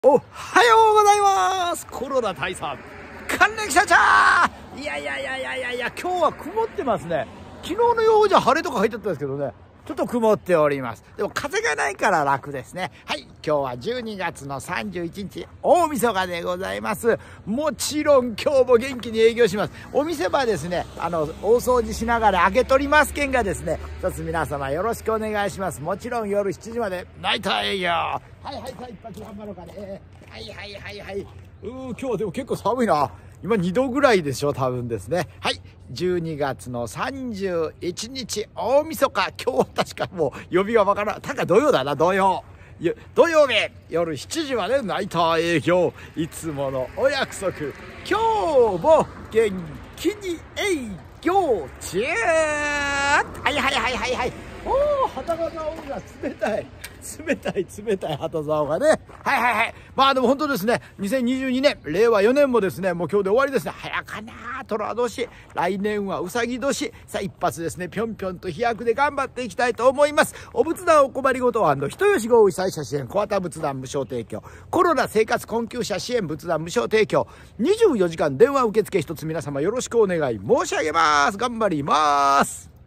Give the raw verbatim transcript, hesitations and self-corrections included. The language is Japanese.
おはようございます。コロナ退散還暦社長。いやいやいやいやいやいや、今日は曇ってますね。昨日の予報じゃ晴れとか入ってたんですけどね、ちょっと曇っております。でも風がないから楽ですね。はい、今日はじゅうにがつのさんじゅういちにち大晦日でございます。もちろん今日も元気に営業します。お店はですね、あの大掃除しながら開けとりますけんがですね、一つ皆様よろしくお願いします。もちろん夜しちじまでナイター営業。はいはい、さあ一発頑張ろうかね。はいはいはいはい。うー今日はでも結構寒いな。今にどぐらいでしょ多分ですね。はい、じゅうにがつのさんじゅういちにち大晦日。今日は確かもう曜日がわからん。たか土曜だな、土曜土曜日夜しちじまでナイター営業。いつものお約束、今日も元気に営業中。はいはいはいはいはい。おお、旗が竿が冷たい冷たい冷たい旗竿がね。はいはいはい。まあでも本当ですね、にせんにじゅうにねんれいわよねんもですね、もう今日で終わりですね。早かな寅年、来年はうさぎ年。さあ一発ですね、ぴょんぴょんと飛躍で頑張っていきたいと思います。お仏壇お困りごと人吉豪雨被災者支援小型仏壇無償提供、コロナ生活困窮者支援仏壇無償提供、にじゅうよじかん電話受付一つ皆様よろしくお願い申し上げます。頑張ります。